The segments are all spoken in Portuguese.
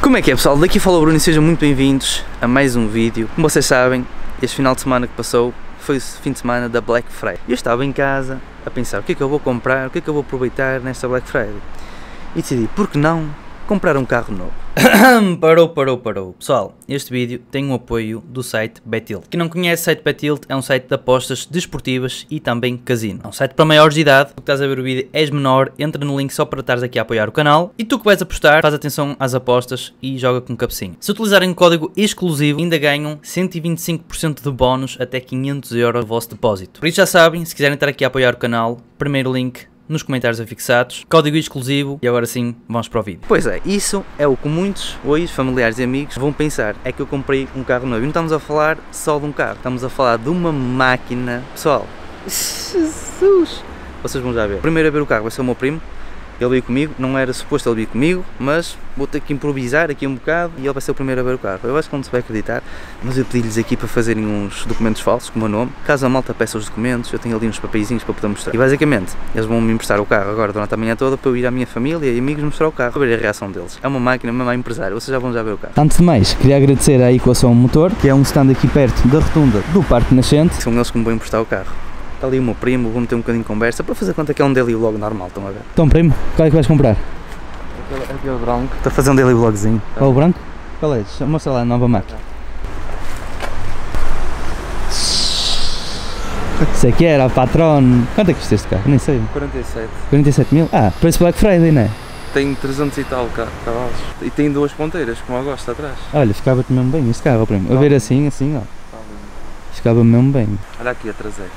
Como é que é, pessoal? Daqui fala o Bruno e sejam muito bem-vindos a mais um vídeo. Como vocês sabem, este final de semana que passou foi o fim de semana da Black Friday. Eu estava em casa a pensar o que é que eu vou comprar, o que é que eu vou aproveitar nesta Black Friday. E decidi, por que não comprar um carro novo? Parou. Pessoal, este vídeo tem um apoio do site Betilt. Quem não conhece o site Betilt é um site de apostas desportivas e também casino. É um site para maiores de idade. Tu que estás a ver o vídeo és menor, entra no link só para estares aqui a apoiar o canal. E tu que vais apostar, faz atenção às apostas e joga com cabecinho. Se utilizarem um código exclusivo, ainda ganham 125% de bónus até 500 € do vosso depósito. Por isso já sabem, se quiserem estar aqui a apoiar o canal, primeiro link nos comentários afixados, código exclusivo e agora sim, vamos para o vídeo. Pois é, isso é o que muitos hoje, familiares e amigos, vão pensar, é que eu comprei um carro novo. E não estamos a falar só de um carro, estamos a falar de uma máquina. Pessoal, Jesus! Vocês vão já ver. Primeiro a ver o carro vai ser o meu primo. Ele veio comigo, não era suposto ele vir comigo, mas vou ter que improvisar aqui um bocado e ele vai ser o primeiro a ver o carro. Eu acho que não se vai acreditar, mas eu pedi-lhes aqui para fazerem uns documentos falsos com o meu nome. Caso a malta peça os documentos, eu tenho ali uns papeizinhos para poder mostrar. E basicamente, eles vão me emprestar o carro agora durante a manhã toda para eu ir à minha família e amigos mostrar o carro, para ver a reação deles. É uma máquina, mesmo a empresário, vocês já vão ver o carro. Antes de mais, queria agradecer à Equação Motor, que é um stand aqui perto da rotunda do Parque Nascente. São eles que me vão emprestar o carro. Está ali o meu primo, vou meter um bocadinho de conversa para fazer conta que é um daily vlog normal, estão a ver? Então primo, qual é que vais comprar? Aquele branco. Estou a fazer um daily vlogzinho. Qual o branco? Qual é? Mostra lá a nova máquina. Isso aqui era a Patron. Quanto é que custa este carro? Nem sei. 47. 47 mil? Ah, preço Black Friday, não é? Tem 300 e tal cavalos. E tem duas ponteiras, como eu gosto, atrás. Olha, ficava-te mesmo bem este carro, primo. A ver assim, ó. Ficava mesmo bem. Olha aqui a traseira.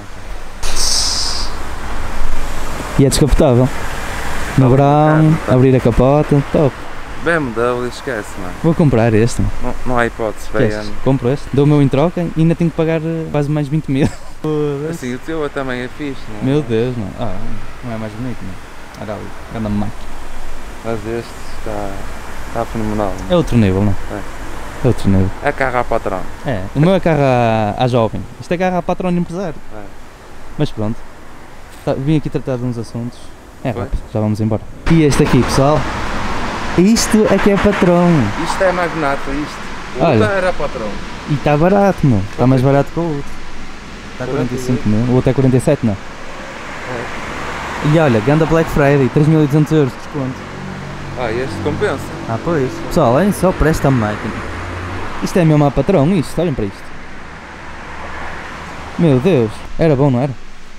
E é descapotável. No verão, abrir a capota, top. BMW, esquece, mano. Vou comprar este. Não há hipótese, velho. Compro este, dou o meu em troca e ainda tenho que pagar quase mais 20 mil. Assim, o teu também é fixe, não é? Meu Deus, mano. Ah, não é mais bonito, não. Olha ali, anda máquina. Mas este está fenomenal. É outro nível, não é? É outro nível. É carro à patrão. É, o meu é carro à jovem. Isto é carro à patrão empresário. É. Mas pronto. Vim aqui tratar de uns assuntos. É rápido, já vamos embora. E este aqui, pessoal. Isto é que é patrão. Isto é magnata, isto. O Olha, outro era patrão. E está barato, meu. Está mais barato que o outro. Está 45 mil. O outro é 47, não? É. E olha, ganda Black Friday, 3.800 € de desconto. Ah, este compensa. Ah, pois. Pessoal, olhem só para esta máquina. Isto é mesmo a patrão, isto. Olhem para isto. Meu Deus. Era bom, não era?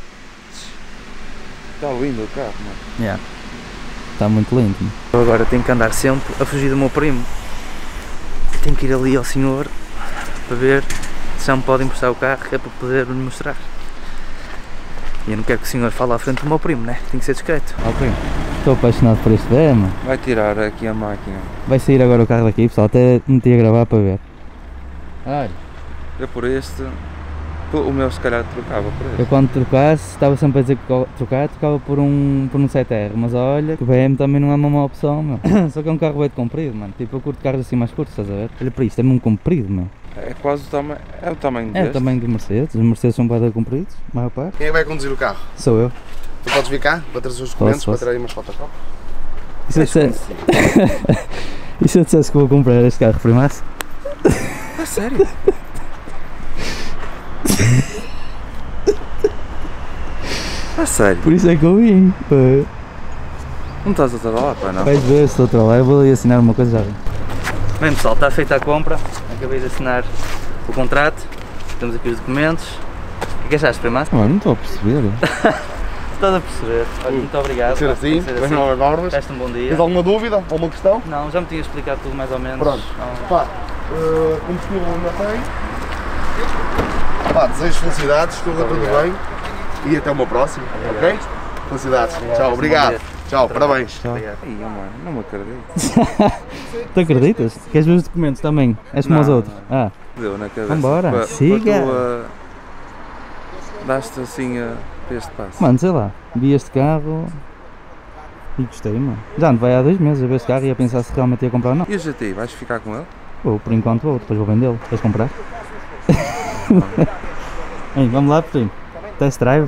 Está lindo o carro, mano. Yeah. Está muito lindo. Eu agora tenho que andar sempre a fugir do meu primo. Tenho que ir ali ao senhor para ver se já me pode emprestar o carro, que é para poder lhe mostrar. E eu não quero que o senhor fale à frente do meu primo, né? Tem que ser discreto. Ó primo, estou apaixonado por este bem, mano. Vai tirar aqui a máquina. Vai sair agora o carro daqui, pessoal. Até meti a gravar para ver. Olha. Eu por este, o meu se calhar trocava por este. Eu quando trocasse, estava sempre a dizer que trocava por um 7R, mas olha, que o BM também não é uma má opção, meu. Só que é um carro bem comprido, mano. Tipo, eu curto carros assim mais curtos, estás a ver? Olha para isto, é mesmo comprido, meu. É quase o tamanho, é o tamanho deste. É o tamanho do Mercedes, os Mercedes são bem compridos, a maior parte. Quem é que vai conduzir o carro? Sou eu. Tu podes vir cá para trazer os documentos, Posso. para trazer umas fotos? E se eu dissesse... E se eu dissesse que vou comprar este carro primaço? É sério? É sério? Por isso é que eu vim. Não estás a estar lá, pá, não? Vais ver se estou a lá, eu vou ali assinar uma coisa já vim. Bem pessoal, está feita a compra, acabei de assinar o contrato, temos aqui os documentos. O que achaste, primaço? Não estou a perceber. Estás a perceber? Olha, muito obrigado. Ser assim, bem novas normas. Resta um bom dia. Tens alguma dúvida? Alguma questão? Não, já me tinha explicado tudo mais ou menos. Pronto. Não. Pá, combustível ainda tem. Pá, desejo felicidades, corra tudo bem. E até uma próxima, ok? Felicidades. Tchau, obrigado. Tchau, parabéns. Tchau. Ai, mano, não me acredito. Tu acreditas? Queres ver os documentos também? És como os Não, outros? Ah, Deu na cabeça. Vambora, siga. Daste assim para este passo. mano, sei lá, vi este carro e gostei, mano. Já ando vai há 2 meses a ver este carro e a pensar se realmente ia comprar ou não. E o GTI, vais ficar com ele? Vou, por enquanto vou, depois vou vendê-lo. Queres comprar? Ei, vamos lá, primo. Test drive.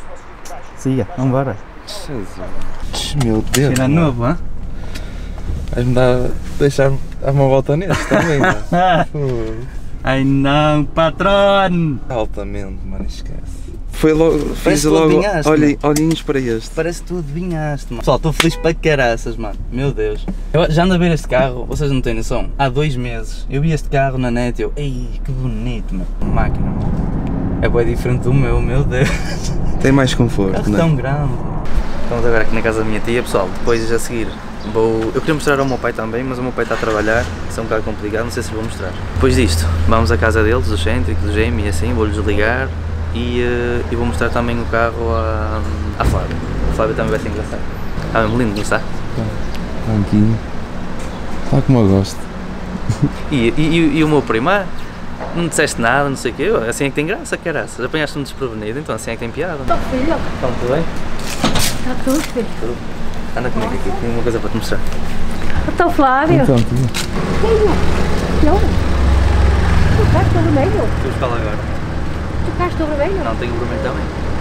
Siga, vamos embora. Jesus. Meu Deus. Cheira novo, hã? Vais-me deixar-me dar uma volta neste também, Ai não, patrão! Altamente, mano, esquece. Foi logo, Parece fiz que tu logo adivinhaste, olhinhos para este. Parece que tu adivinhaste, mano. Pessoal, estou feliz para caraças, mano. Meu Deus. Eu já ando a ver este carro, vocês não têm noção. Há 2 meses eu vi este carro na net e eu, ei, que bonito, mano. Máquina, mano. É bem diferente do meu Deus. Tem mais conforto, Carro não é? tão grande. Estamos agora aqui na casa da minha tia, pessoal. Depois a seguir eu queria mostrar ao meu pai também, mas o meu pai está a trabalhar, isso é um bocado complicado, não sei se vou mostrar. Depois disto, vamos à casa deles, do Cêntrico, do Jamie e assim, vou-lhes ligar e vou mostrar também o carro à Flávia. A Flávia também vai ser engraçado. Está mesmo lindo, não está? Branquinho. Está como eu gosto. E o meu primo, não disseste nada, não sei o quê, assim é que tem graça, caraças. Apanhaste-me desprevenido, então assim é que tem piada. Estou filho. Então, tudo bem? Está tudo, filho. Tudo. Anda comigo aqui, tenho uma coisa para te mostrar. Estou Flávio. Então, Filho. Eu? Tu ficaste do vermelho? Tu escala agora. Tu ficaste do vermelho? Não, tenho o vermelho também.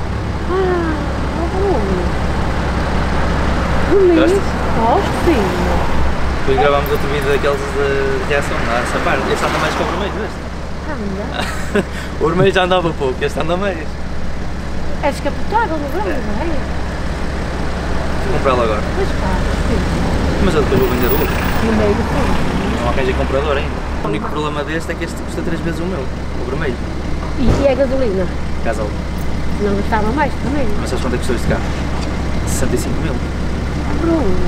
Bonito. Gosta? Gosto, filho. Depois gravámos outro vídeo daqueles de reação, essa parte. Este anda mais que o vermelho, este. Anda. O vermelho já andava pouco, este anda mais. É descapotável no vermelho, não é? Vou comprá-lo agora. Mas claro, filho. Mas eu depois vou vender o outro. Vermelho, filho. Não arranjei comprador ainda. O único problema deste é que este custa 3 vezes o meu, o vermelho. E a gasolina? Casal. Não gostava mais também. Mas sabes quanto é que custou este carro? 65 mil. Bruno.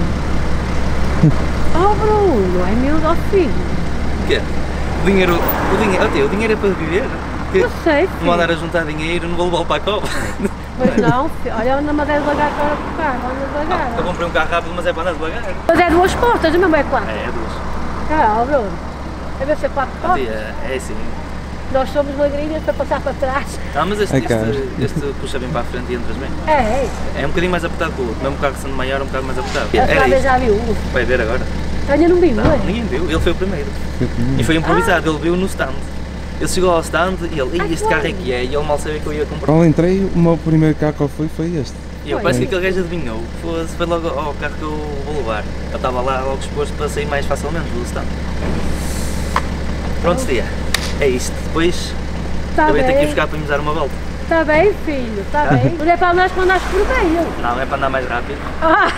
Oh, Bruno. É meu do filho. O quê? O dinheiro é para viver? Que Não sei, não andar filho. a juntar dinheiro, não vou levá-lo para a cova. Mas não, filho. Olha, anda a andar devagar para o carro. Anda devagar. Eu comprei um carro rápido, mas é para andar devagar. Mas é 2 portas, mesmo é 4. É 2. Ah, Bruno. Deve ser 4 portas. É assim. Nós somos magrinhas para passar para trás. Ah, mas este puxa bem para a frente e entras bem. É. É um bocadinho mais apertado que o outro, mesmo o carro sendo maior, um bocado mais apertado. A Flávia já viu. Vai ver agora? Ainda não vi, não Não, é? ninguém viu, ele foi o primeiro. E foi improvisado, ele viu no stand. Ele chegou ao stand e ele, "Ei, este carro é que é", e ele mal sabia que eu ia comprar. Quando entrei, o meu primeiro carro que eu fui foi este. E eu, parece que aquele gajo adivinhou, foi logo ao carro que eu vou levar. Eu estava lá logo exposto para sair mais facilmente do stand. Pronto, tia, é isto. Depois Está eu ia ter que ir bem. buscar para me dar uma volta. Está bem, filho. Está bem. Não é para andares quando andas por meio. Não, é para andar mais rápido. Ah!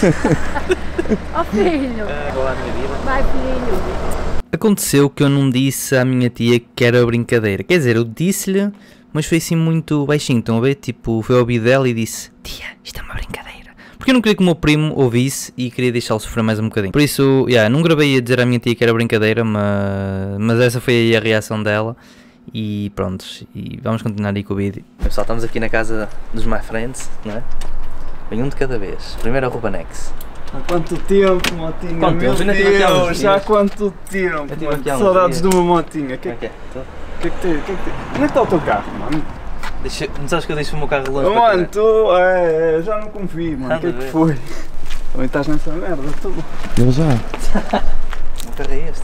Oh, filho. Vou lá a minha vida. Vai, filho. Aconteceu que eu não disse à minha tia que era brincadeira. Quer dizer, eu disse-lhe, mas foi assim muito baixinho. Estão a ver? Tipo, foi ao ouvido dela e disse: "Tia, isto é uma brincadeira." Porque eu não queria que o meu primo ouvisse e queria deixá-lo sofrer mais um bocadinho. Por isso, não gravei a dizer à minha tia que era brincadeira, mas essa foi aí a reação dela. E pronto, e vamos continuar aí com o vídeo. Pessoal, estamos aqui na casa dos my friends, não é? Vem um de cada vez. Primeiro é o Rubanex. Há quanto tempo, Motinha? Quanto Meu tempo? Eu ainda tive aqui há uns Deus, já há dias. quanto tempo? Eu tive mano. aqui há uns Saudades dias. de uma Motinha. Como é que é? Que é que tem? Onde é que está o teu carro, mano? Não sabes que eu deixo o meu carro longe para Mano, trás? tu já não confio, mano. O que é Nada a que ver. foi? Também estás nessa merda, tu. Eu já. O meu carro é este.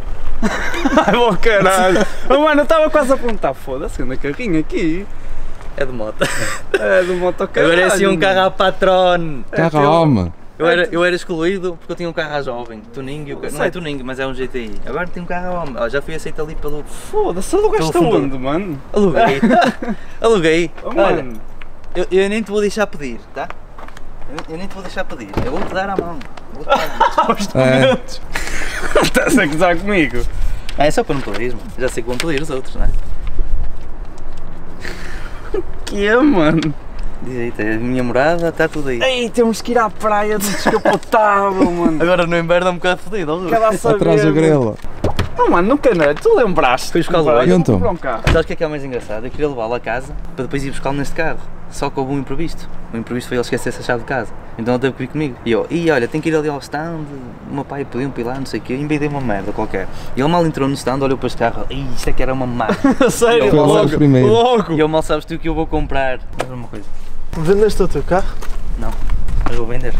Ai, bom caralho. Oh, mano, eu estava quase a apontar. Foda-se, anda carrinho aqui. É de moto. É do motocarro. Agora é assim um carro à patrón. Carro à alma. Eu era excluído porque eu tinha um carro à jovem, tuning, não é tuning, mas é um GTI. Agora tenho um carro à homem. Já fui aceito ali pelo... Foda-se, alugaste Pelo fundo. onde, mano? Aluguei. Aluguei. Oh, Olha, mano. eu nem te vou deixar pedir, tá? Eu nem te vou deixar pedir. Eu vou-te dar a mão. Eu vou-te dar a mão. Aos documentos. Estás a gozar comigo? É só para não pedir, mano. Já sei que vão pedir os outros, não é? Que é, mano? Diz aí, a minha morada, está tudo aí. Ei, temos que ir à praia do descapotável, mano. Agora no inverno é um bocado fodido, ó, Rui. Quer lá saber, Atrás da mano. grela. Oh, mano, nunca não. Tu lembraste? Fui buscar o Comprar- olho. eu Então. vou comprar um carro. Sabes o que é mais engraçado? Eu queria levá-lo a casa para depois ir buscá-lo neste carro. Só que houve um imprevisto. O imprevisto foi ele esquecer-se a chave de casa. Então ele teve que vir comigo. E eu, olha, tenho que ir ali ao stand. O meu pai pediu-me para ir lá, não sei o quê. Inventei uma merda qualquer. E ele mal entrou no stand, olhou para este carro. Ih, isto é que era uma máquina. Sério? Foi logo primeiro. Logo. E eu mal sabes tu que eu vou comprar. Mas uma coisa. Vendeste o teu carro? Não, mas vou vender.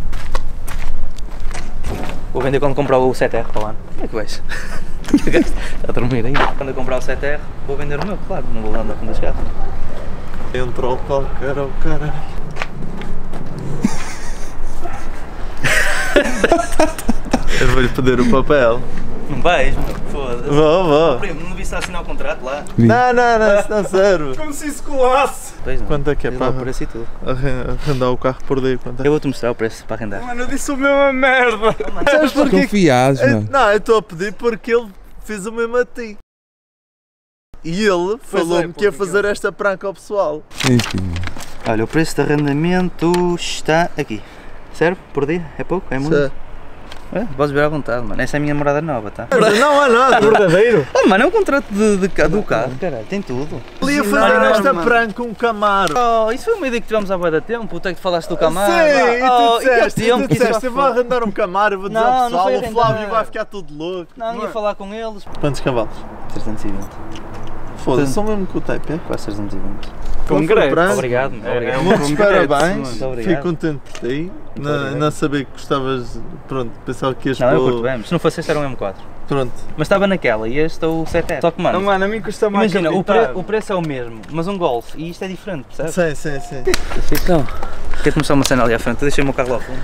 Vou vender quando comprar o 7R para lá. Como é que vais? Está a dormir ainda. Quando eu comprar o 7R, vou vender o meu, claro. Não vou andar com dois carros. Entrou qualquer ao caralho. Eu vou-lhe pedir o papel. Não vais, meu. Foda-se. Vou. Primo, não viste a assinar o contrato lá? Não, isso não serve. Como se isso colasse. Pois não. Quanto é que é Diz para lá o preço e tudo. arrendar o carro por dia? Quanto é? Eu vou-te mostrar o preço para arrendar. Mano, eu disse o mesmo merda. Sabes porquê? Confiados, mano. Não, eu estou a pedir porque ele fez o mesmo a ti. E ele falou-me que ia fazer esta pranca ao pessoal. Sim, sim. Olha, o preço de arrendamento está aqui. Serve? Por dia? É pouco? É muito? É, podes ver à vontade, mano. Essa é a minha namorada nova, tá? Não há nada. Verdadeiro? Oh, mano, é um contrato do carro, caralho. Tem tudo. Ele ia fazer esta pranca com um Camaro. Oh, isso foi uma ideia que tivemos há bué de tempo. Tu é que falaste do Camaro. Sim, e tu disseste, tempo que isso eu vou arrendar um Camaro, eu vou dizer Não, ao não pessoal, foi o Flávio arrendar. vai ficar tudo louco. Não, ia falar com eles. Quantos cavalos? 320. Foda-se, só mesmo com o type, é? Quase 320. Concreto. Pranca. Obrigado, meu. Obrigado. Muitos parabéns, Muito obrigado. fico contente por ti. Não sabia que gostavas, pronto, pensava que ias Não, eu curto pôr. bem. Se não fosse este era um M4. Pronto. Mas estava naquela e este é o 7R. Só que, mano, Não, mano, a mim custa mais. imagina, o preço é o mesmo, mas um Golf e isto é diferente, percebes? Sim. Então, quero-te mostrar uma cena ali à frente. Deixei o meu carro lá ao fundo.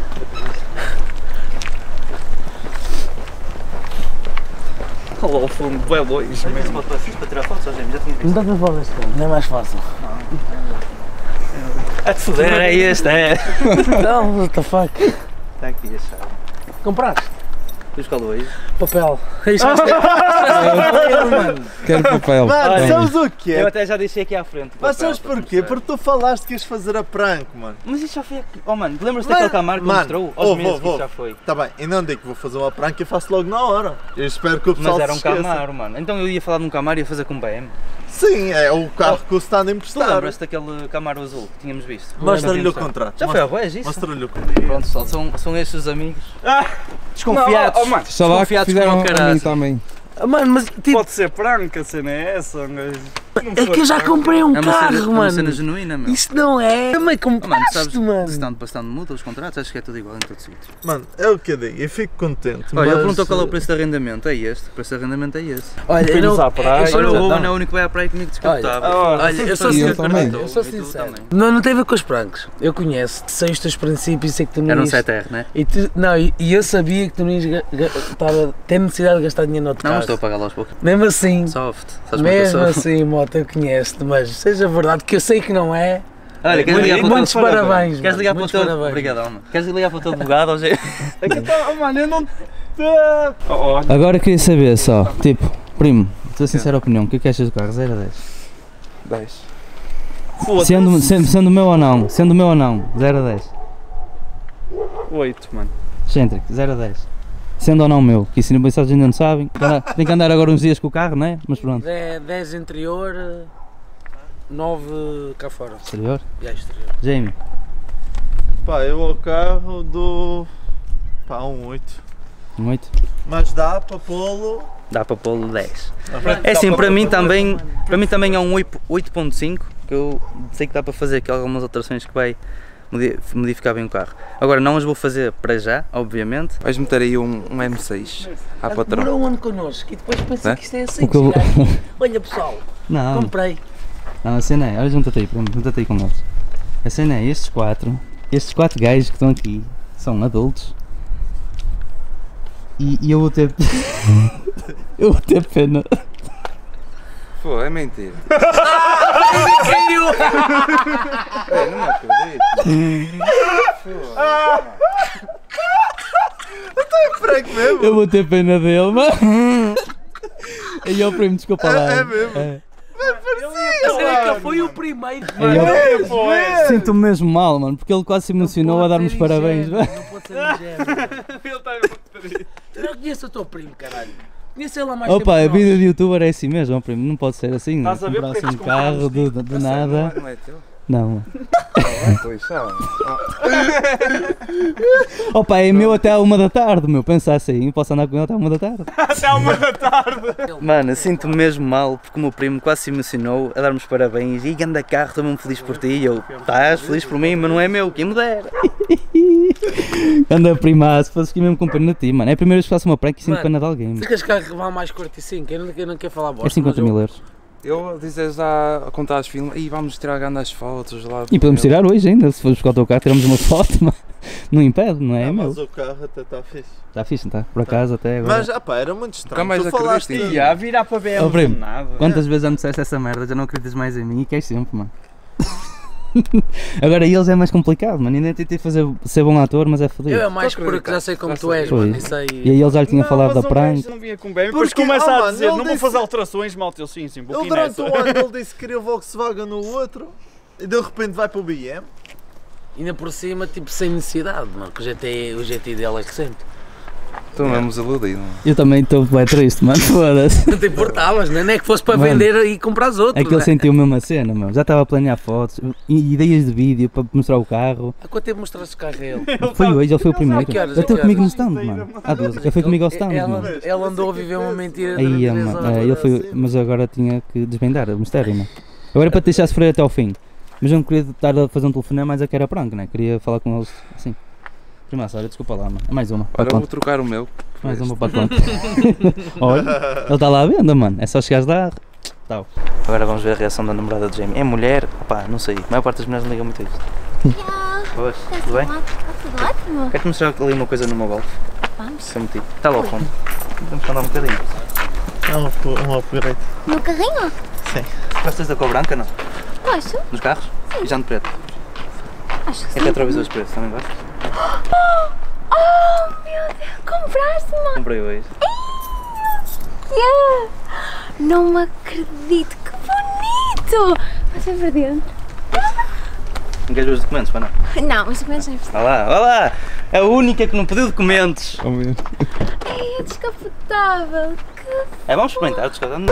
Olha ao fundo, bem longe. Mas pode para para tirar fotos, já tinha visto. Não dá para falar este não é mais fácil. A te foder, é este, é. Não, what the fuck. Está aqui a chave. Compraste? Tu escolhe hoje. Papel. Isto é mano. Quero papel. Mano, Toma. sabes o que Eu é? até já deixei aqui à frente. Mas sabes porquê? Porque tu falaste que ias fazer a prank, mano. Mas isso já foi aqui. Oh mano, lembras-te Mano, daquele Camaro que mano, mostrou? Aos meses que vou. isso já foi. Tá bem, e não digo que vou fazer uma prank e faço logo na hora. Eu espero que o pessoal Mas era um se esqueça. Camaro, mano. Então eu ia falar de um Camaro e ia fazer com um BM. Sim, é o carro que o stand Tu emprestar. lembras-te daquele Camaro azul que tínhamos visto? Mostra-lhe o Tínhamos contrato. Já foi a voz isso? Mostra-lhe o contrato. Pronto pessoal, são estes os amigos. Ah, Desconfiados. Não, oh, mano, Está lá que Desconfiados fizeram como a mim caralho. também. Mano, mas tipo, pode ser branca, a cena é essa, mas. é que eu já comprei um É uma cena, carro, uma cena mano. genuína, meu. Isto não é. Também Oh, mano, compraste, sabes, mano. de stand para stand muda os contratos, acho que é tudo igual em todo sítio. Mano, é o que eu digo, eu fico contente. Olha, ele mas, perguntou qual é o preço de arrendamento, é este, o preço de arrendamento é esse. Olha, eu Fomos não. à praia. eu sou- Olha, o Ruben não. é o único que vai à praia comigo desconfortável. Olha, eu sou E eu sincero. também. Eu sou sincero. Não tem a ver com os prancos. Eu conheço, sei os teus princípios, sei que tu não Era um ias. 7R, né? E eu sabia que tu não ias ter necessidade de gastar dinheiro no outro Não, carro. estou a pagar lá aos poucos. Mesmo assim, Soft, sabes como é que eu mesmo sou? assim, moto, eu conheço-te, mas seja verdade que eu sei que não é. Olha, queres ligar para o Muitos teu... parabéns. Queres ligar para o muitos teu... parabéns. Obrigado, mano. Queres ligar para o teu advogado ou jeito? É que tá, mano, eu não. Olha, Agora queria saber só, tipo, primo, tua sincera opinião, o que é que achas do carro? 0 a 10? 10. Sendo meu ou não, 0 a 10. 8, mano. Excêntrico, 0 a 10. Sendo ou não meu, que isso não ainda não sabem. Tem que andar agora uns dias com o carro, não é? Mas pronto. 10 interior, 9 cá fora. Exterior? E a exterior. Jamie, Pá, eu ao carro dou. Pá, um 8. um 8? Mas dá para pô-lo. Dá para pô-lo 10. É assim, para mim também é um 8.5, que eu sei que dá para fazer aqui algumas alterações que vai modificar bem o carro. Agora não as vou fazer para já, obviamente. Vais meter aí um M6 à patrão. Demorou um ano connosco e depois pensei É? que isto é assim. O que eu vou- chegar aqui. Olha pessoal, Não, comprei. não, a cena é, olha, junta-te aí, primo, junta-te aí com eles. A cena é, estes quatro gajos que estão aqui são adultos e eu vou ter eu vou ter pena. Pô, é mentira. É, não acredito. Franco mesmo? Eu vou ter pena dele, mano. Aí ó primo, desculpa lá. É mesmo? É. Que foi o primeiro. Aí, ó, sinto-me mesmo mal, mano, porque ele quase se emocionou a dar-me os parabéns. Não pode ser ingênuo. Ele está muito triste. Eu não conheço o teu primo, caralho. Conheço ele há mais Opa, a tempo que vida de youtuber é assim mesmo, ó, primo, não pode ser assim. Estás a ver Comprar-se porque é um que carro do nada. Não é teu? Não. Pois sabe. Opa, é meu até à 1 da tarde, meu. Pensa assim, posso andar com ele até à 1 da tarde. Até à 1 da tarde. Mano, sinto-me mesmo mal porque o meu primo quase se emocionou a dar-me os parabéns. E anda carro, estou mesmo feliz por ti. E eu, estás feliz por mim, mas não é meu, quem me dera. Anda primaço, fazes aqui mesmo com pena de ti, mano. É a primeira vez que faço uma prank e sinto Mano, pena de alguém. Ficas carro que vale mais 45, eu não quero falar bosta. É 50 mas mil euros. Eu dizes já a contar os filmes e vamos tirar grandes fotos lá. E podemos tirar hoje ainda, se fores buscar o teu carro, tiramos uma foto, mas não impede, não é? Mas Meu. o carro até está fixe. Está fixe, não está? Por acaso até agora. Mas, pá, era muito estranho. Nunca mais Tu falaste acredito em ti. E a virar para BM Ó, primo, do nada. Quantas vezes já me disseste essa merda, já não acreditas mais em mim e queres sempre, mano. Agora eles é mais complicado, mano. Ainda tentei ser bom ator, mas é Eu fodido. é mais porque já sei como tu és, Foi. mano. Isso aí. E aí ele já lhe tinha falado da mas o prank. gajo não vinha com BM, depois Porque, começa mano, a dizer, ele não vou disse- fazer alterações, malta, eu sim, um Ele pouquinho durante nessa. um ano ele disse que queria o Volkswagen no outro e de repente vai para o BM. Ainda por cima, tipo, sem necessidade, mano. Que o GT dele é recente. Estou mesmo desiludido. Eu também estou bem triste, mano. Foda-se. Não te importavas, né? Nem é que fosse para Mano, vender e comprar os outros. É que ele né? sentiu mesmo a cena, meu. Já estava a planear fotos, ideias de vídeo para mostrar o carro. Há quanto tempo mostraste o carro a ele? Foi hoje, ele foi o primeiro. que horas? Ele esteve Que comigo no horas? stand, mano. Há duas. Ele foi comigo ao stand, mano. Ela andou a viver uma mentira Aí, durante 3 mano, horas. ele foi, mas agora tinha que desvendar o mistério, mano. Agora é para te deixar sofrer até ao fim. Mas eu não queria estar a fazer um telefonema, mas é que era prank, né? Queria falar com eles assim. Primeira, olha, desculpa lá, mano. Mais uma. Olha, eu vou Para trocar o meu. mais uma para Atlanta. Olha, ele está lá à venda, mano. É só chegares lá. Tal. Agora vamos ver a reação da namorada de Jamie. É mulher? Opá, não sei. A maior parte das mulheres não ligam muito a isto. Boas, tudo bem? Tudo ótimo. Quero-te mostrar ali uma coisa no meu golfe. Vamos. Prometi. Está lá ao fundo. Vamos andar um bocadinho. É um upgrade. No carrinho? Gostas da cor branca, não? Gosto. Dos carros? E já de preto. Acho que E sim. retrovisores pretos, também gostas? Oh, meu Deus. Compraste-me. Comprei hoje. Yeah. Não me acredito. Que bonito. Vai ser para dentro. Não queres ver os documentos, para não? Não, os documentos não é preciso. Olha lá! A única que não pediu documentos! É descapotável. Que... É, vamos experimentar, descarregando.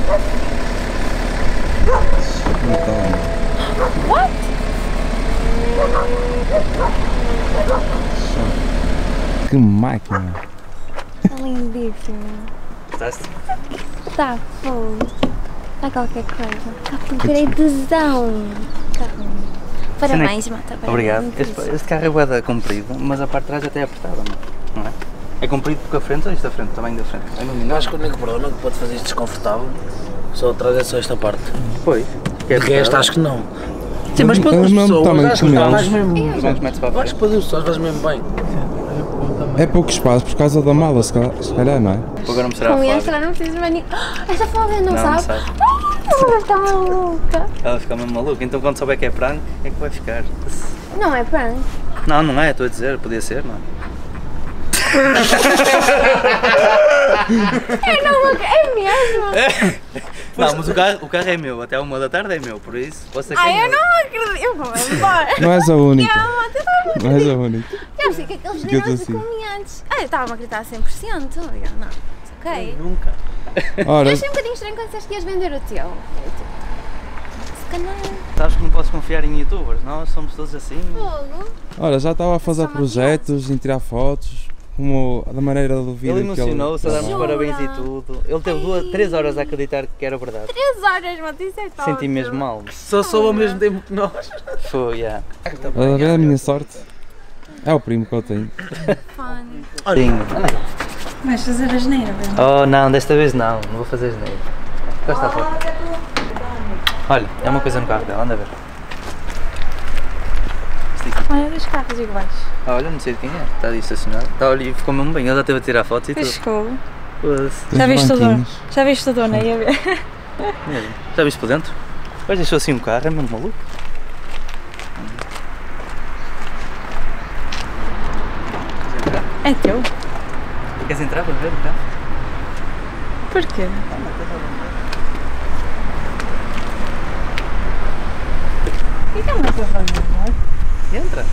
Que máquina. Está lindíssimo. Gostaste? Está fogo. Está qualquer coisa. Está com direitozão. Parabéns, Mata. Obrigado. Este carro é bué comprido, mas a parte de trás até é apertada, não é? É comprido porque a frente ou isto da frente? O tamanho da frente? É no Eu acho que o único problema que pode fazer isto desconfortável só atrás é só esta parte. Foi. De resto, acho que não. Sim, mas para Mas duas mesmo pessoas, tamanho acho que como vais eles. mesmo. Vamos meter para a Acho frente. que para duas pessoas vais mesmo bem. É pouco espaço por causa da mala, se calhar, não é? Vou agora mostrar a Com Flávia. esta não preciso mais nem... Esta Flávia não Não sabe? sabe. Ela vai ficar maluca. Ela fica mesmo maluca, então quando souber que é prank, é que vai ficar. Não é prank. Não, não é, estou a dizer, podia ser, não é? É mesmo? Não, mas o carro é meu, até 1 da tarde é meu, por isso, posso ser Ai, quem eu não acredito. Eu vou embora. Não és a única. Não, Não és a única. eu sei que aqueles Fica dinheiros assim. eu comi antes. Ah, eu estava a acreditar a 100%. Eu, não, ok. Nunca. Ora, Eu achei um bocadinho estranho quando disseste que ias vender o teu. Eu, tipo, se calhar. Sabes que não podes confiar em youtubers, nós somos todos assim. Fogo. ora, já estava a fazer projetos, em tirar fotos, como da maneira do vídeo Ele que ele... emocionou-se a dar-nos Jura? parabéns e tudo. Ele teve 3 horas a acreditar que era verdade. 3 horas, mano, isso é top. Senti mesmo mal. Só soube ao mesmo tempo que nós. Foi, yeah. A ver a minha sorte. É o primo que eu tenho. Funny. Sim. Vais fazer a geneira, bem? Oh não, desta vez não vou fazer geneiro. Gosta da foto? Olha, é uma coisa no carro dela, anda a ver. Olha, dois carros iguais. Olha, não sei de quem é, está ali estacionado. Está ali e ficou mesmo bem, ele já esteve a tirar fotos e tudo. Pescou. Foda-se. Já viste o dono? banquinhos. Já viste o dono aí a ver? Mesmo. Já viste por dentro? Hoje deixou assim um carro, é mesmo maluco. É teu? Queres entrar para ver o carro? Porquê? O que é uma coisa a fazer, não é? Entra.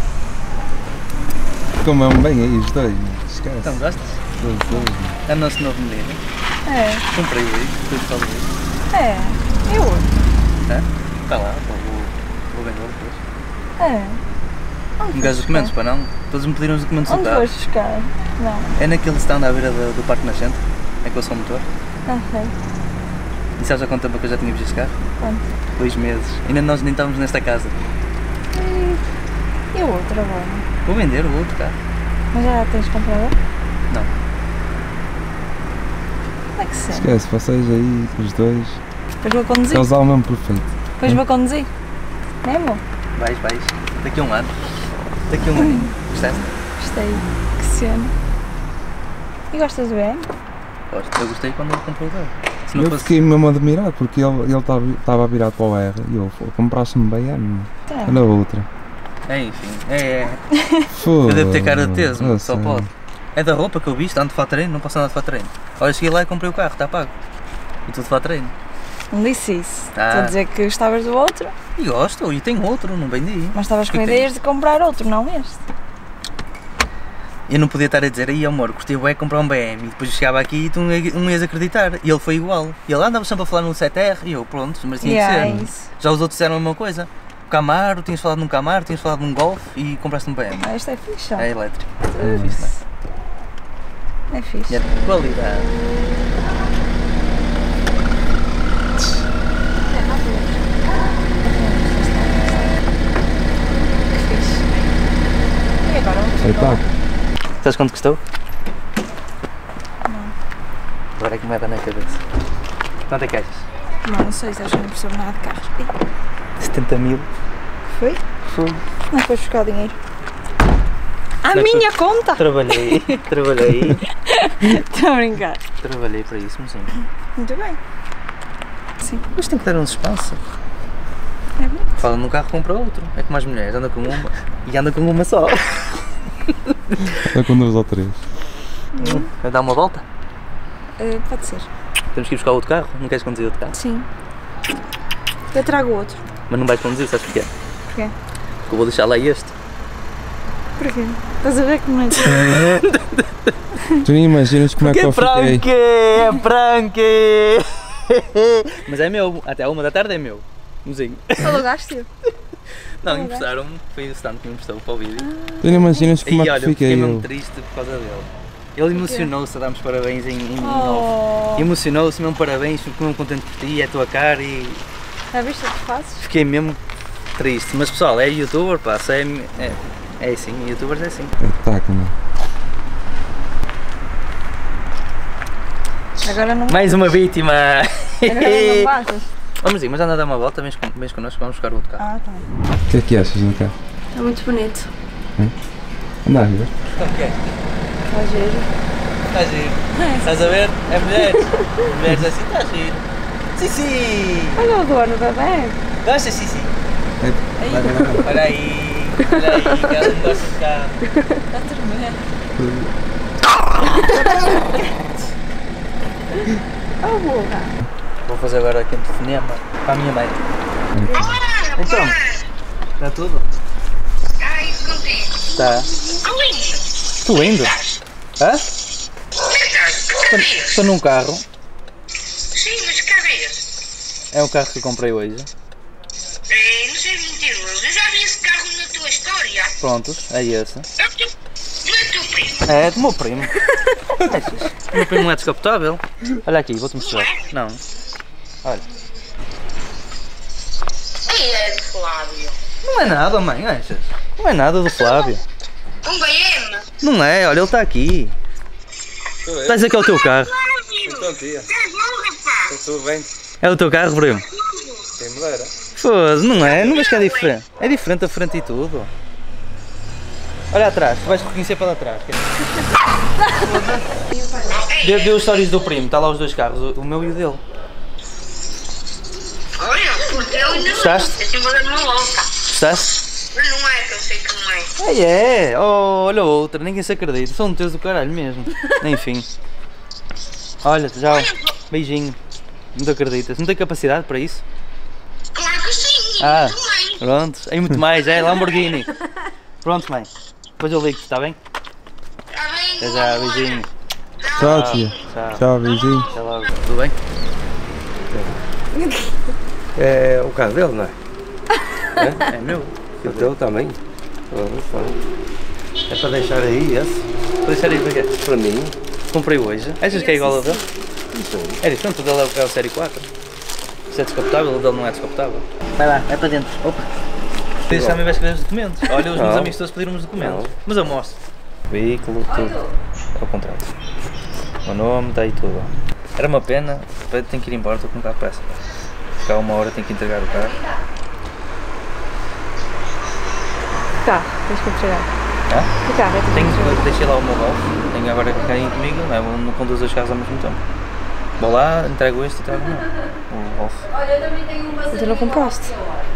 Ficam mesmo bem aí os dois. Esquece. Então gostas? Os dois. É o nosso novo menino. É, Comprei hoje, tudo para hoje. é. E o outro? Está lá, vou vender depois. É. Não queres documentos para não? Todos me pediram os documentos do Onde carro. vais buscar? Não. É naquele stand à beira do Parque Nascente, é que eu sou motor. Ok. E sabes há quanto tempo que eu já tinha visto este carro? Quanto? 2 meses. Ainda nós nem estávamos nesta casa. E o outro agora? Vou vender o outro carro. Mas já tens comprador? Não. Como é que se chama? Esquece, vocês aí, os dois. Depois vou conduzir. Eles dão o mesmo perfeito. Depois vou conduzir. Não é, amor? Vais. Daqui a um ano. Daqui a um ano. Gostaste? Gostei. Que cena. E gostas do BM? Gosto. Eu gostei quando ele comprou o carro. Se não Eu fosse... fiquei mesmo admirado porque ele estava a virar para o R e eu comprasse-me BM. Tá. Olha a outra. Enfim, é. Foda. Eu devo ter cara de teso, Ah, só sério. pode. É da roupa que eu visto, ando de fato treino, não posso andar de fato treino. Olha, cheguei lá e comprei o carro, está pago. E tudo de fato treino. Não disse isso. Ah. Estou a dizer que gostavas do outro, E gosto, e tenho outro, não vendi. mas estavas com Que ideias de comprar outro, não este. Eu não podia estar a dizer, aí amor, gostei bué de comprar um BM. E depois eu chegava aqui e tu não ias acreditar. E ele foi igual. E ele andava sempre a falar no 7R e eu, pronto, mas tinha que ser. Isso. Já os outros disseram a mesma coisa. O Camaro, tinhas falado num Camaro, tinhas falado num Golf e compraste um BM. Ah, este é fixe. É elétrico. É fixe, não é? É fixe. E é de qualidade. Que fixe. E agora vamos Aceitado. Sabes quanto custou? Não. Agora é que me dá na cabeça. Quanto é que achas? Não sei, sabes que eu não percebo nada de carros. Ih, 70 mil. Foi? Foi. Não foi buscar o dinheiro. À Não, minha conta! Trabalhei. Estou a brincar. Trabalhei para isso, mas sim. Muito bem. Mas tem que dar um espaço. É bom. Fala num carro, compra outro. É como as mulheres, anda com uma e anda com uma só. É com 2 ou 3. Vai dar uma volta? Pode ser. Temos que ir buscar outro carro? Não queres conduzir outro carro? Sim. Eu trago outro. Mas não vais conduzir, sabes porquê? Porquê? Porque eu vou deixar lá este. Porquê? Estás a ver que não é? Tu nem imaginas como é que eu fiquei. É pranque! Mas é meu, até à 1 da tarde é meu. Mozinho. Alugaste-o? Não, emprestaram-me, foi o stand que me emprestou para o vídeo. Tu nem imaginas como E é olha, que eu fiquei fiquei mesmo eu. triste por causa dele. Ele emocionou-se a dar-me os parabéns em Oh. emocionou-se, mesmo parabéns, fico mesmo contente por ti, é a tua cara e Já viste o que fazes? fiquei mesmo triste. Mas pessoal, é youtuber, pá, é assim, youtubers é assim. Tá, como Agora não. Mais uma vítima! Agora não passas? Vamos ir, mas anda a dar uma volta, vens connosco, vamos buscar o outro carro. Ah, tá. O que achas do carro? É muito bonito. Anda a ver. Como que é? Vai ver. Está giro. Estás a ver? É mulheres. Mulheres assim, está giro. Sim, sim! Olha o dono da bag. Gosta, sim, sim? Olha aí, que ela não gosta de carro. Está a tremer. Oh, burra. Vou fazer agora aqui um telefonema para a minha mãe. Então, está tudo? Ah, isso contigo. Está. Tu indo? Hã? Estou num carro. Sim, mas cadê? É o carro que eu comprei hoje. Não sei mentiroso. Eu já vi esse carro na tua história. Prontos, é esse. Não é teu primo? É do meu primo. O meu primo não é descapotável. Olha aqui, vou-te mostrar. Não. Olha. É de Flávio. Não é nada, mãe, achas? Não é nada do Flávio. Um BM. Não é, olha, ele está aqui. Estás a dizer que é o teu carro. Flávio. Então, tia. Estás bom, rapaz? Está tudo bem? É o teu carro, primo? Quem me dera. Foda-se, não é? Não vês que é diferente? É diferente a frente e tudo. Olha atrás, tu vais reconhecer para lá atrás. Vê os stories do primo, está lá os dois carros, o meu e o dele. Olha, porque eu ainda não. Gostaste? Eu sempre vou dar uma volta. Gostaste? Mas não é, que eu sei que não é. É, oh, olha outra, ninguém se acredita. São teus do caralho mesmo. Enfim. Olha, já, beijinho. Não te acreditas? Não tem capacidade para isso? Claro que sim. Ah, Muito bem. pronto. É muito mais, é Lamborghini. Pronto, mãe. Depois eu ligo-te, está bem? Está bem, Até já, beijinho. Tchau, tia. Tchau. Tchau, beijinho. Até logo. Tudo bem? É o carro dele, não é? É meu. O teu também? É para deixar aí esse? Para deixar aí para quê? Para mim. Comprei hoje. Achas que é igual ao dele? É diferente, o dele é o Série 4. Se é descapotável, o dele não é descapotável. Vai lá, vai para dentro. Opa! Deixa também vai escrever os documentos. Olha, os meus amigos todos pediram os documentos. Mas eu mostro. Veículo, tudo. É o contrato. O nome, está aí tudo. Era uma pena, tenho que ir embora, estou com um carro peça. ficar 1 hora, tenho que entregar o carro. Que carro tens que entregar? Que carro é que tens que entregar? Deixei lá o meu Golf, tenho agora que cair comigo, não conduzo 2 carros ao mesmo tempo. Vou lá, entrego este e trago o Golf. Olha, eu também tenho uma. Tu não compraste?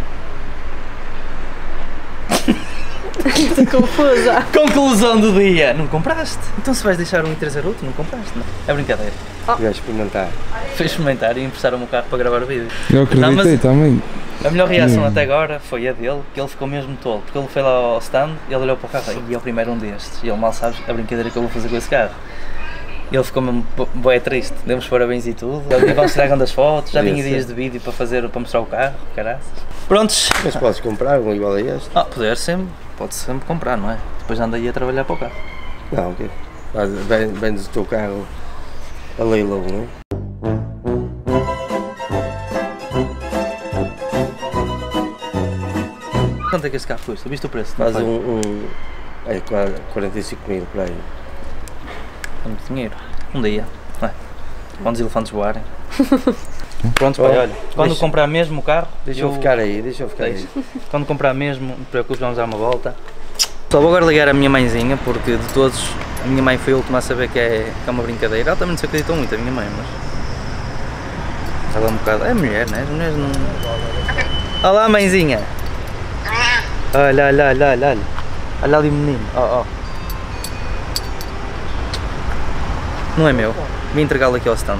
Estou confusa. Conclusão do dia! Não compraste? Então se vais deixar um e trazer outro, não compraste, não? É brincadeira. Vai experimentar. Foi experimentar e emprestaram-me o carro para gravar o vídeo. Eu acreditei também. A melhor reação até agora foi a dele, que ele ficou mesmo tolo, porque ele foi lá ao stand, ele olhou para o carro e é o primeiro um destes, e ele mal sabe a brincadeira que eu vou fazer com esse carro. Ele ficou mesmo bué triste, demos parabéns e tudo, ele vamos tirar grandes fotos, já tinha dias de vídeo para mostrar o carro, caraças. Prontos. Mas podes comprar um igual a este? Pode sempre comprar, não é? Depois anda aí a trabalhar para o carro. Não, ok. Vendes o teu carro a leilão, não é? Quanto é que este carro custa? Viste o preço? Faz é 45 mil por aí. É muito dinheiro. Um dia, não é? Quando os elefantes voarem. Pronto, pai, olha, quando comprar mesmo o carro... Deixa eu ficar aí. Quando comprar mesmo, não te preocupes, vamos dar uma volta. Só vou agora ligar a minha mãezinha, porque de todos, a minha mãe foi a última a saber que é uma brincadeira. Ela também não se acreditou muito, a minha mãe, mas... Ela é um bocado... É mulher, né? As mulheres não... Olá, mãezinha! Olha. Olha ali o menino, Não é meu, vim entregá-lo aqui ao stand.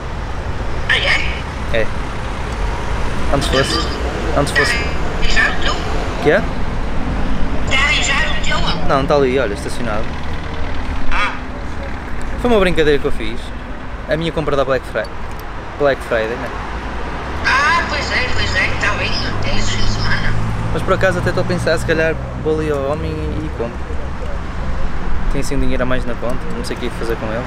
É. Antes fosse. Já o teu? Que é? Já o teu? Não, está ali, olha, estacionado. Foi uma brincadeira que eu fiz. A minha compra da Black Friday, né? Pois é, está bem. É esse fim de semana. Mas por acaso até estou a pensar, se calhar vou ali ao homem e compro. Tem assim um dinheiro a mais na conta, não sei o que ia fazer com ele.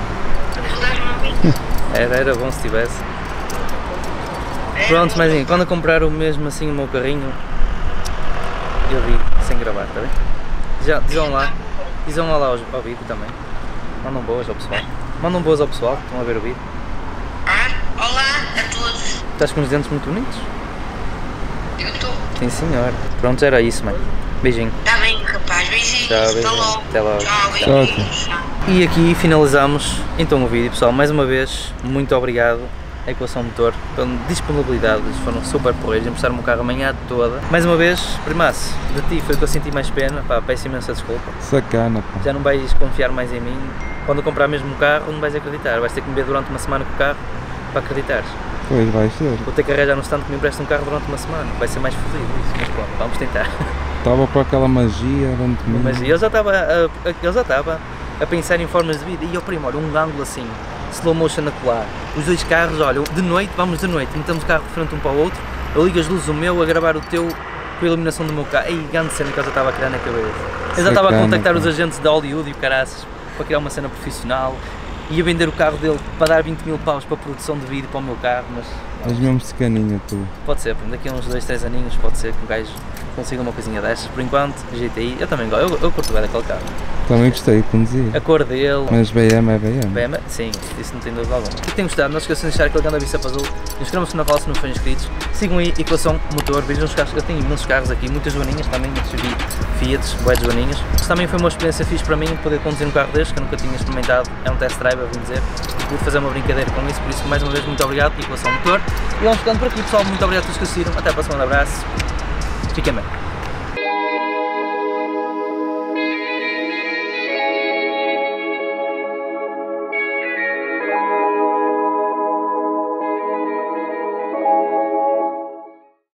Era bom se tivesse. Pronto, mas quando eu comprar o mesmo assim o meu carrinho, eu vi sem gravar, está bem? Dizem lá ao vídeo também. Mandam boas ao pessoal. Que estão a ver o vídeo. Olá a todos. Estás com os dentes muito bonitos? Eu estou. Sim senhor. Pronto, era isso, mãe. Beijinho. Está bem, rapaz. Beijinhos. Tchau, beijinho. Até logo. Tchau, beijinhos. E aqui finalizamos então o vídeo, pessoal. Mais uma vez, muito obrigado à Equação Motor pela disponibilidade. Eles foram super porreiros, emprestaram-me o carro a manhã toda. Mais uma vez, primaço, de ti foi o que eu senti mais pena. Pá, peço imensa desculpa. Sacana, pá. Já não vais confiar mais em mim. Quando eu comprar mesmo o carro, não vais acreditar. Vais ter que me ver durante uma semana com o carro para acreditares. Pois vai ser. Vou ter que arranjar no stand que me empresta um carro durante uma semana. Vai ser mais fodido isso, mas pronto, vamos tentar. Estava com aquela magia durante mim. Mas eu já estava a pensar em formas de vida. E eu, primo, olha, um ângulo assim, slow motion a colar. Os dois carros, olha, de noite, metemos o carro de frente um para o outro. Eu ligo as luzes do meu, a gravar o teu com a iluminação do meu carro. Ei, grande cena que eu já estava a criar na cabeça. Eu já estava a contactar os agentes da Hollywood e o caraças para criar uma cena profissional. Ia vender o carro dele para dar 20 mil paus para a produção de vídeo para o meu carro, mas... És mesmo secaninha tu. Pode ser, daqui a uns 2, 3 aninhos pode ser que um gajo consiga uma coisinha destas. Por enquanto, GTI, eu também gosto, eu curto bem daquele carro. Também gostei de conduzir. A cor dele... Mas BM é BM? BM, sim, isso não tem dúvida alguma. Se tem gostado, não se esqueçam de deixar aquele grande bicep azul. Inscrevam-se no canal se não forem inscritos. Sigam aí Equação Motor, vejam os carros, eu tenho imensos carros aqui, muitas joaninhas também, muitos Fiat, boas joaninhas. Isso também foi uma experiência fixe para mim, poder conduzir um carro deste, que eu nunca tinha experimentado. É um test drive, eu vim dizer. E pude fazer uma brincadeira com isso, por isso mais uma vez muito obrigado, Equação Motor. E vamos ficando por aqui, pessoal, muito obrigado a todos que assistiram. Até a próxima, um abraço. Fiquem bem.